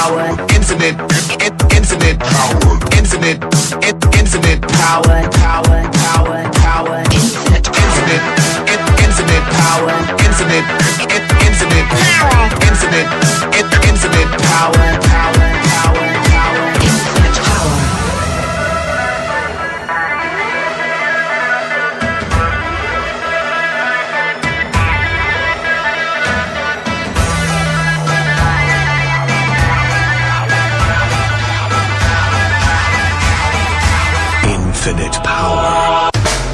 power, infinite, infinite power, infinite, infinite power, power, power, power, infinite, infinite power, infinite, infinite power, infinite, infinite power, power, power, power, infinite power. Infinite power.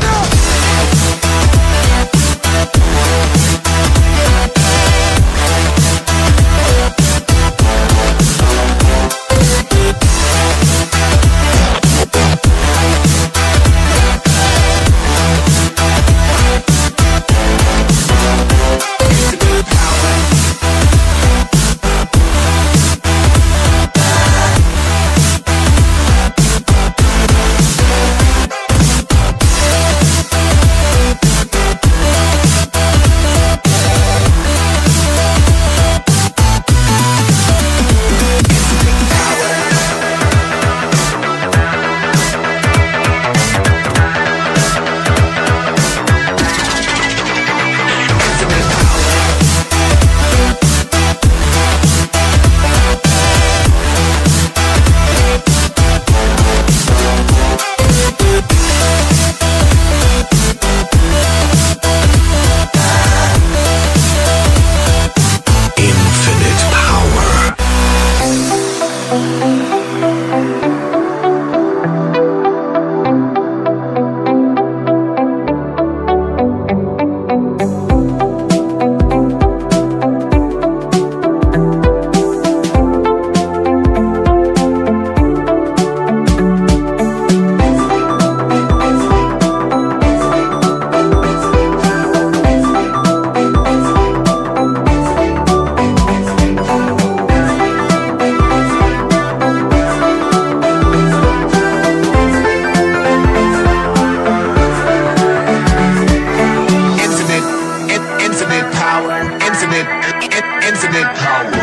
Infinite power,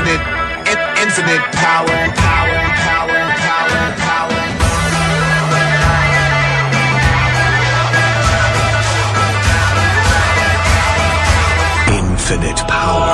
infinite power, power, power, power, power. Infinite power.